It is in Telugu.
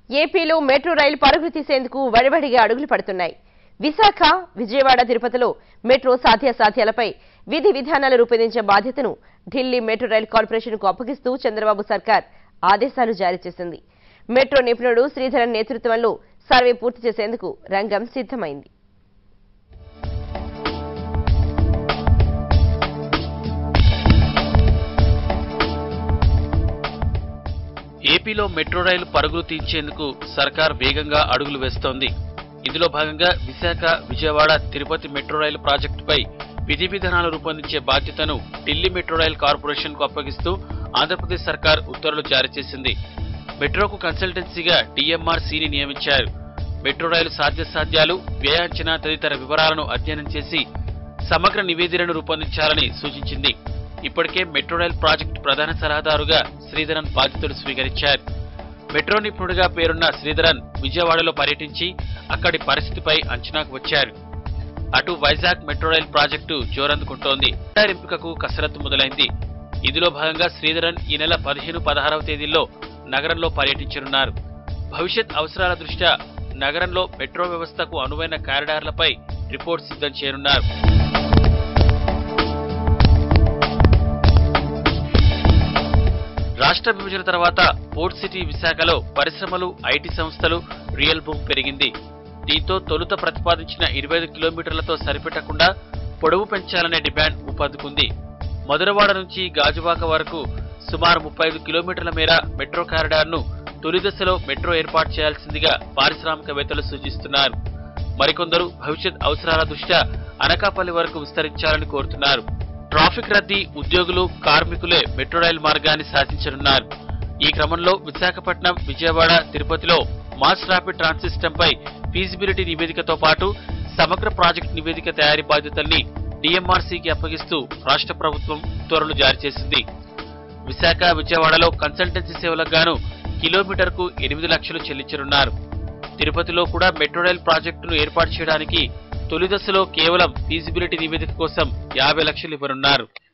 ఏపీలో మెట్రో రైలు పరుగులు తీసేందుకు వడివడిగా అడుగులు పడుతున్నాయి. విశాఖ, విజయవాడ, తిరుపతిలో మెట్రో సాధ్యాసాధ్యాలపై విధి విధానాలు రూపొందించే బాధ్యతను ఢిల్లీ మెట్రో రైలు కార్పొరేషన్కు అప్పగిస్తూ చంద్రబాబు సర్కార్ ఆదేశాలు జారీ చేసింది. మెట్రో నిపుణుడు శ్రీధరన్ నేతృత్వంలో సర్వే పూర్తి చేసేందుకు రంగం సిద్ధమైంది. ఏపీలో మెట్రో రైలు పరుగులు తీర్చేందుకు సర్కార్ వేగంగా అడుగులు వేస్తోంది. ఇందులో భాగంగా విశాఖ, విజయవాడ, తిరుపతి మెట్రో రైలు ప్రాజెక్టుపై విధి విధానాలు రూపొందించే బాధ్యతను ఢిల్లీ మెట్రో రైలు కార్పొరేషన్కు అప్పగిస్తూ ఆంధ్రప్రదేశ్ సర్కార్ ఉత్తర్వులు జారీ చేసింది. మెట్రోకు కన్సల్టెన్సీగా DMRCని నియమించారు. మెట్రో రైలు సాధ్యాసాధ్యాలు, వ్యయ అంచనా తదితర వివరాలను అధ్యయనం చేసి సమగ్ర నివేదికను రూపొందించాలని సూచించింది. ఇప్పటికే మెట్రో రైల్ ప్రాజెక్టు ప్రధాన సలహాదారుగా శ్రీధరన్ బాధ్యతలు స్వీకరించారు. మెట్రో నిపుణుడిగా పేరున్న శ్రీధరన్ విజయవాడలో పర్యటించి అక్కడి పరిస్థితిపై అంచనాకు వచ్చారు. అటు వైజాగ్ మెట్రో రైల్ ప్రాజెక్టు జోరందుకుంటోంది. ఎంపికకు కసరత్తు మొదలైంది. ఇందులో భాగంగా శ్రీధరన్ ఈ నెల 15, 16వ తేదీల్లో నగరంలో పర్యటించనున్నారు. భవిష్యత్ అవసరాల దృష్ట్యా నగరంలో మెట్రో వ్యవస్థకు అనువైన కారిడార్లపై రిపోర్ట్ సిద్ధం చేయనున్నారు. రాష్ట్ర విభజన తర్వాత పోర్ట్ సిటీ విశాఖలో పరిశ్రమలు, IT సంస్థలు, రియల్ బూమ్ పెరిగింది. దీంతో తొలుత ప్రతిపాదించిన 25 కిలోమీటర్లతో సరిపెట్టకుండా పొడవు పెంచాలనే డిమాండ్ ఊపందుకుంది. మధురవాడ నుంచి గాజువాక వరకు సుమారు 35 కిలోమీటర్ల మేర మెట్రో కారిడార్ను తొలి దశలో మెట్రో ఏర్పాటు చేయాల్సిందిగా పారిశ్రామికవేత్తలు సూచిస్తున్నారు. మరికొందరు భవిష్యత్ అవసరాల దృష్ట్యా అనకాపల్లి వరకు విస్తరించాలని కోరుతున్నారు. ట్రాఫిక్ రద్దీ, ఉద్యోగులు, కార్మికులే మెట్రో రైలు మార్గాన్ని శాసించనున్నారు. ఈ క్రమంలో విశాఖపట్నం, విజయవాడ, తిరుపతిలో మాస్ ర్యాపిడ్ ట్రాన్సిట్ సిస్టంపై ఫీజిబిలిటీ నివేదికతో పాటు సమగ్ర ప్రాజెక్టు నివేదిక తయారీ బాధ్యతల్ని DMRCకి అప్పగిస్తూ రాష్ట్ర ప్రభుత్వం ఉత్తర్వులు జారీ చేసింది. విశాఖ, విజయవాడలో కన్సల్టెన్సీ సేవలకు గాను కిలోమీటర్కు 8 లక్షలు చెల్లించనున్నారు. తిరుపతిలో కూడా మెట్రో రైల్ ప్రాజెక్టును ఏర్పాటు చేయడానికి తొలి దశలో కేవలం ఫీజిబిలిటీ నివేదిక కోసం 50 లక్షలు ఇవ్వనున్నారు.